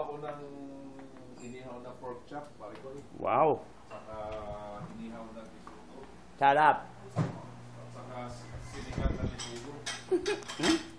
ako ng inihaw na pork chop, pare ko. Wow. Saka inihaw na bisugo. Sarap. Saka sinigang na bisugo.